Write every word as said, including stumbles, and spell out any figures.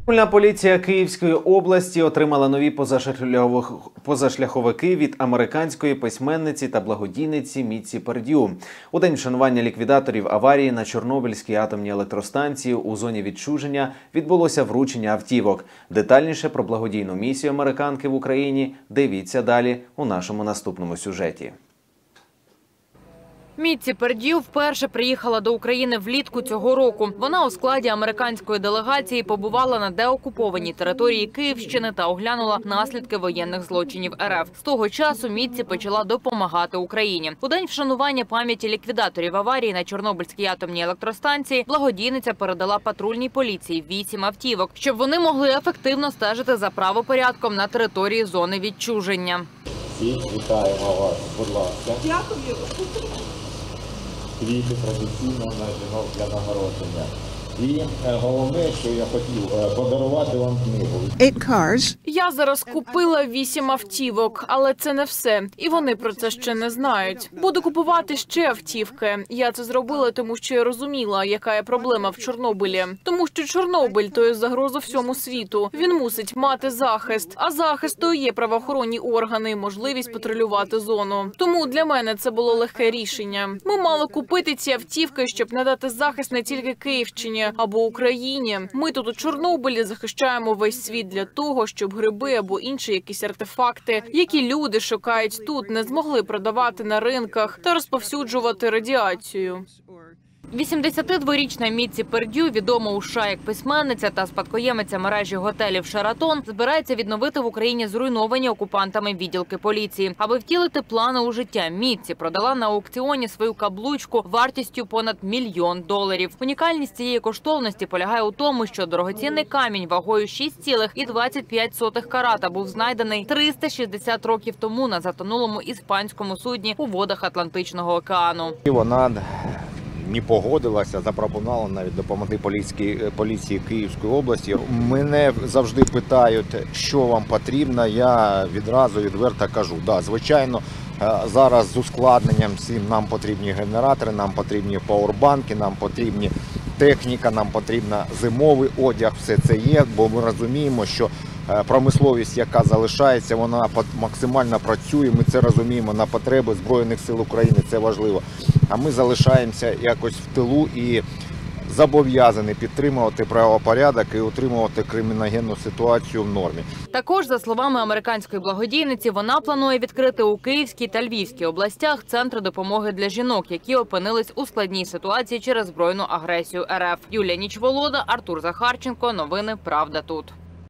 Патрульна поліція Київської області отримала нові позашляховики від американської письменниці та благодійниці Мітці Перд'ю. У день вшанування ліквідаторів аварії на Чорнобильській атомній електростанції у зоні відчуження відбулося вручення автівок. Детальніше про благодійну місію американки в Україні дивіться далі у нашому наступному сюжеті. Мітці Перд'ю вперше приїхала до України влітку цього року. Вона у складі американської делегації побувала на деокупованій території Київщини та оглянула наслідки воєнних злочинів РФ. З того часу Мітці почала допомагати Україні. У день вшанування пам'яті ліквідаторів аварії на Чорнобильській атомній електростанції благодійниця передала патрульній поліції вісім автівок, щоб вони могли ефективно стежити за правопорядком на території зони відчуження. Всі вітаємо вас, будь ласка. Дякую. Квіти традиційно на жінок для нагородження. І головне, що я хотів подарувати вам книгу. Я зараз купила вісім автівок, але це не все. І вони про це ще не знають. Буду купувати ще автівки. Я це зробила, тому що я розуміла, яка є проблема в Чорнобилі. Тому що Чорнобиль – то є загроза всьому світу. Він мусить мати захист. А захист – то є правоохоронні органи, можливість патрулювати зону. Тому для мене це було легке рішення. Ми мали купити ці автівки, щоб надати захист не тільки Київщині, або Україні. Ми тут у Чорнобилі захищаємо весь світ для того, щоб гриби або інші якісь артефакти, які люди шукають тут, не змогли продавати на ринках та розповсюджувати радіацію. вісімдесятидворічна Мітці Перд'ю, відома у США як письменниця та спадкоємиця мережі готелів «Шератон», збирається відновити в Україні зруйновані окупантами відділки поліції. Аби втілити плани у життя, Мітці продала на аукціоні свою каблучку вартістю понад мільйон доларів. Унікальність цієї коштовності полягає у тому, що дорогоцінний камінь вагою шість цілих двадцять п'ять сотих карата був знайдений триста шістдесят років тому на затонулому іспанському судні у водах Атлантичного океану. Вона не погодилася, запропонувала навіть допомогти поліції, поліції Київської області. Мене завжди питають, що вам потрібно, я відразу відверто кажу. Да, звичайно, зараз з ускладненням всім нам потрібні генератори, нам потрібні пауербанки, нам потрібні техніка, нам потрібен зимовий одяг, все це є, бо ми розуміємо, що промисловість, яка залишається, вона максимально працює, ми це розуміємо на потреби Збройних сил України, це важливо. А ми залишаємося якось в тилу і зобов'язані підтримувати правопорядок і утримувати криміногенну ситуацію в нормі. Також, за словами американської благодійниці, вона планує відкрити у Київській та Львівській областях центри допомоги для жінок, які опинились у складній ситуації через збройну агресію РФ. Юлія Нічволода, Артур Захарченко. Новини «Правда тут».